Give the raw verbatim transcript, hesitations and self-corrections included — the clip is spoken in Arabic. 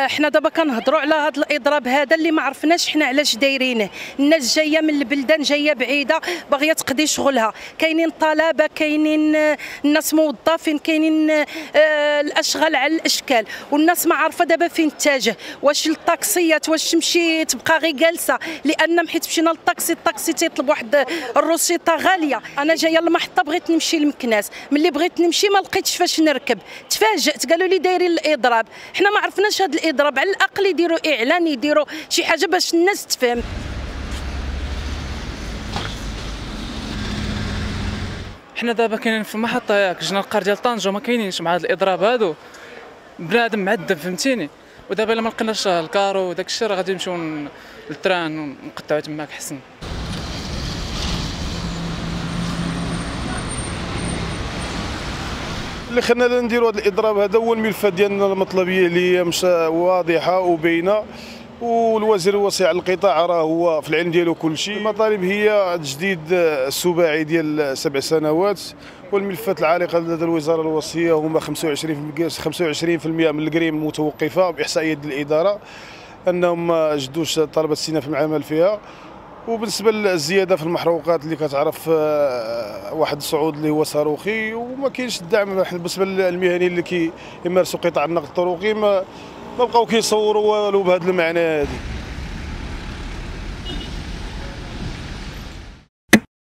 حنا دابا كنهضروا على هذا الاضراب هذا اللي ما عرفناش حنا علاش دايرينه. الناس جايه من البلدان، جايه بعيده، باغيه تقضي شغلها، كاينين طلبه، كاينين الناس موظفين، كاينين الاشغال على الاشكال، والناس ما عارفه دابا فين تتجه. واش الطاكسيات واش تمشي تبقى غير جالسه؟ لان حيت مشينا للطاكسي، الطاكسي تيطلب واحد الروسيطه غاليه. انا جايه للمحطه بغيت نمشي لمكناس، ملي بغيت نمشي ما لقيتش فاش نركب، تفاجأت قالوا لي دايرين الاضراب. حنا ما عرفناش هذا الاضراب، على الاقل يديروا اعلان، يديروا شي حاجه باش الناس تفهم. حنا دابا كاينين في المحطه ياك جينا القار ديال طنجه ما كاينينش مع هذا الاضراب هادو، بنادم معذب فهمتيني. ودابا الا ما لقيناش الكارو وداك الشيء راه غادي نمشيو للتران ونقطعوا تماك حسن. اللي خلينا نديروا هذا الاضراب هذا هو الملفات ديالنا المطلبيه اللي هي مش واضحه وبينه، والوزير الوصي على القطاع راه هو في العلم ديالو كل شيء. المطالب هي تجديد السباعي ديال سبع سنوات، والملفات العالقه لدى الوزاره الوصيه هما خمسة وعشرين بالمئة من القريم المتوقفه باحصائيات الاداره انهم جدوش طلبه استئناف العمل فيها. وبالنسبه للزياده في المحروقات اللي كتعرف واحد الصعود اللي هو صاروخي، وما كاينش الدعم بالنسبه للمهنيين اللي كيمارسوا قطاع النقل الطرقي، ما ما بقاو كيصوروا والو بهذا المعنى هذا.